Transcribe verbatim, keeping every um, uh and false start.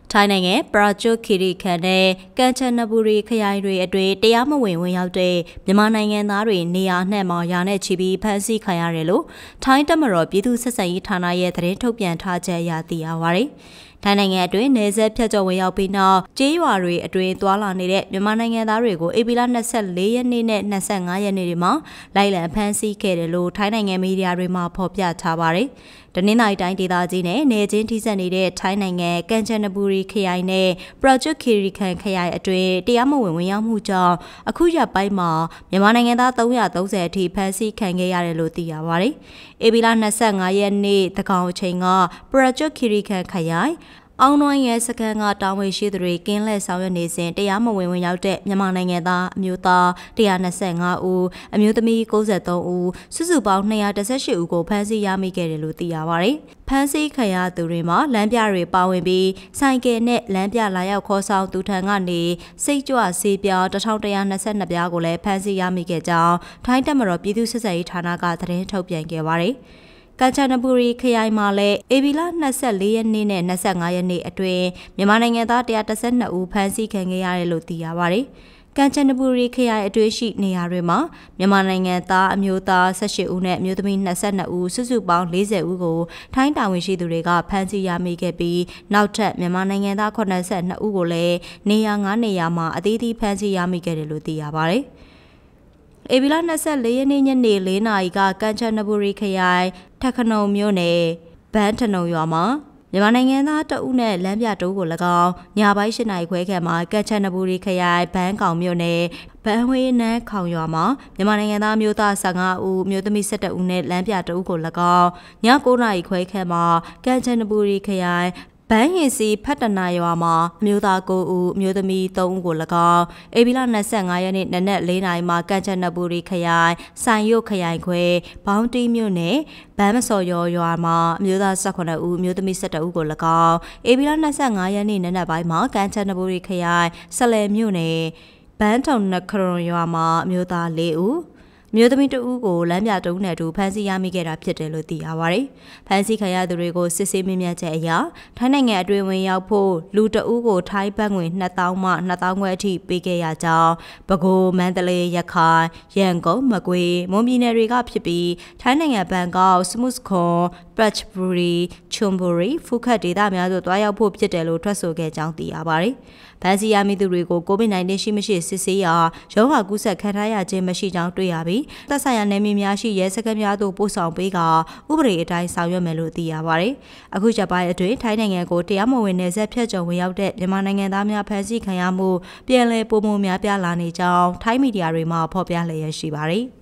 ထိုင်းနိုင်ငံပရာကျွတ်ခီရီခန်နဲ့ကန်ချန်နဘူရီခရိုင်တွေအတွင်းတရားမဝင်ဝင်ရောက်တဲ့မြန်မာနိုင်ငံသားတွေနေရာနှံ့မှာရာနဲ့ချီပြီးဖမ်းဆီးခံရတယ်လို့ထိုင်းတပ်မတော်ပြည်သူ့ဆက်ဆံရေးဌာနရဲ့သတင်းထုတ်ပြန်ထားချက်အရသိရပါတယ်။ထိုင်းနိုင်ငံအတွင်းနယ်စပ်ဖြတ်ကျော်ဝင်ရောက်ပြီးနောက်ကျေးရွာတွေအတွင်းသွာလာနေတဲ့မြန်မာနိုင်ငံသားတွေကိုဧပြီလ၂၄ရက်နေ့နဲ့၂၅ရက်နေ့တွေမှာလိုက်လံဖမ်းဆီးခဲ့တယ်လို့ထိုင်းနိုင်ငံမီဒီယာတွေမှာဖော်ပြထားပါတယ်။တနင်္သာရီတိုင်းဒေသကြီးနဲ့နယ်ချင်းထိစပ်နေတဲ့ထိုင်းနိုင်ငံကန်ချန်နဘူရီခရိုင်နဲ့ပရာကျွတ်ခီရီခန်ခရိုင်အတွင်းတရားမဝင်ဝင်ရောက်မှုကြောင့်အခုရက်ပိုင်းမှာမြန်မာနိုင်ငံသား၃၃၀အထိဖမ်းဆီးခံခဲ့ရတယ်လို့သိရပါတယ်။ဧပြီလ၂၅ရက်နေ့တကောင်အချိန်ကပရာကျွတ်ခီရီခန်ခရိုင်အောင်နွိုင်းရဲ့စကန်ကတာဝန်ရှိသူတွေကင်းလက်ဆောင်ရွက်နေစဉ်တရားမဝင်ဝင်ရောက်တဲ့မြန်မာနိုင်ငံသားအမျိုးသား၁၂၅ဦးအမျိုးသမီး၉၃ဦးစုစုပေါင်း၂၁၈ဦးကိုဖမ်းဆီးရမိခဲ့တယ်လို့သိရပါတယ်။ဖမ်းဆီးခံရသူတွေမှာလမ်းပြတွေပါဝင်ပြီးဆိုင်ကယ်နဲ့လမ်းပြလာရောက်ခေါ်ဆောင်သူထံကနေစိတ်ကြွဆေးပြားတစ်ထောင်တစ်ရာနှစ်ဆယ့်နှစ်ပြားကိုလည်းဖမ်းဆီးရမိခဲ့ကြောင်းထိုင်းတပ်မတော်ပြည်သူ့ဆက်ဆံရေးဌာနကသတင်းထုတ်ပြန်ခဲ့ပါတယ်။ကန်ချန်နဘူရီခရိုင်မှာလည်းဧပြီလ၂၄ရက်နေ့နဲ့၂၅ရက်နေ့အတွင်းမြန်မာနိုင်ငံသား၁၁၂ဦးဖမ်းဆီးခံခဲ့ရတယ်လို့သိရပါတယ်။ကန်ချန်နဘူရီခရိုင်အတွင်းရှိနေရာတွေမှာမြန်မာနိုင်ငံသားအမျိုးသား၁၈ဦးနဲ့အမျိုးသမီး၂၂ဦးစုစုပေါင်း၄၀ဦးကိုထိုင်းတာဝန်ရှိသူတွေကဖမ်းဆီးရမိခဲ့ပြီးနောက်ထပ်မြန်မာနိုင်ငံသား၈၂ဦးကိုလည်းနေရာ၅နေရာမှာအသီးသီးဖမ်းဆီးရမိခဲ့တယ်လို့သိရပါတယ်။ဧပြီလ၂၄ရက်နေ့ညနေ၄နာရီကကန်ချန်နဘူရီခရိုင်ထခနုံမြို့နယ်ဘန်းထနုံရွာမှာမြန်မာနိုင်ငံသားတဦးနဲ့လမ်းပြတိုးကို၎င်းညပိုင်း၈နာရီခွဲခန့်မှာကန်ချန်နဘူရီခရိုင်ဘန်းကောင်မြို့နယ်ဘန်းဝေးနန်းခေါင်ရွာမှာမြန်မာနိုင်ငံသားမျိုးသား၁၅ဦးမျိုးသမီး၁၁ဦးနဲ့လမ်းပြတိုးကို၎င်းည၉နာရီခွဲခန့်မှာကန်ချန်နဘူရီခရိုင်ဘန်းဟင်စီဖတ်တနာရွာမှာအမျိုးသား၉ဦးအမျိုးသမီး၃ဦးကို၎င်းဧပြီလ၂၅ရက်နေ့နနက်၄နာရီမှာကန်ချန်နဘူရီခရိုင်ဆိုင်ရုတ်ခရိုင်ခွဲဘောင်းတီးမြို့နယ်ဘန်းမစော်ရော်ရွာမှာအမျိုးသား၁၈ဦးအမျိုးသမီး၁၁ဦးကို၎င်းဧပြီလ၂၅ရက်နေ့နနက်ပိုင်းမှာကန်ချန်နဘူရီခရိုင်ဆလယ်မြို့နယ်ဘန်းထုံနခရွန်ရွာမှာအမျိုးသား၄ဦးမျိုးသမီးတဦးကိုလမ်းပြတုံးနဲ့အတူဖမ်းဆီးရမိခဲ့တာဖြစ်တယ်လို့သိရပါတယ်။ဖမ်းဆီးခံရသူတွေကိုစစ်ဆေးမေးမြန်းချက်အရထိုင်းနိုင်ငံအတွင်းဝင်ရောက်ဖို့လူတဦးကိုထိုင်းဘတ်ငွေနှစ်သောင်းမှနှစ်သောင်းခွဲအထိပေးခဲ့ရကြောင်းပဲခူးမန္တလေးရခိုင်ရန်ကုန်မကွေးမွန်ပြည်နယ်တွေကဖြစ်ပြီးထိုင်းနိုင်ငံဘန်ကောက်စမုစ်ခွန်ပရချ်ဘူရီချွန်ဘူရီဖူခတ်ဒေသများသို့တွားရောက်ဖို့ဖြစ်တယ်လို့ထွက်ဆိုခဲ့ကြောင်းသိရပါတယ်။ဖမ်းဆီးရမိသူတွေကိုကိုဗစ်၁၉ရှိမရှိစစ်ဆေးရာရောဂါကူးစက်ခံထားရခြင်းမရှိကြောင်းတွေ့ရပြီးသက်ဆိုင်ရာနယ်မြေများရှိရဲစခန်းများသို့ပို့ဆောင်ပေးကဥပဒေအတိုင်းဆောင်ရွက်မယ်လို့သိရပါတယ်။အခုချက်ပိုင်းအတွင်းထိုင်းနိုင်ငံကိုတရားမဝင်နယ်စပ်ဖြတ်ကျော်ဝင်ရောက်တဲ့မြန်မာနိုင်ငံသားများဖမ်းဆီးခံရမှုပြန်လည်ပိုမိုများပြားလာနေကြောင်းထိုင်းမီဒီယာတွေမှာဖော်ပြလျက်ရှိပါတယ်။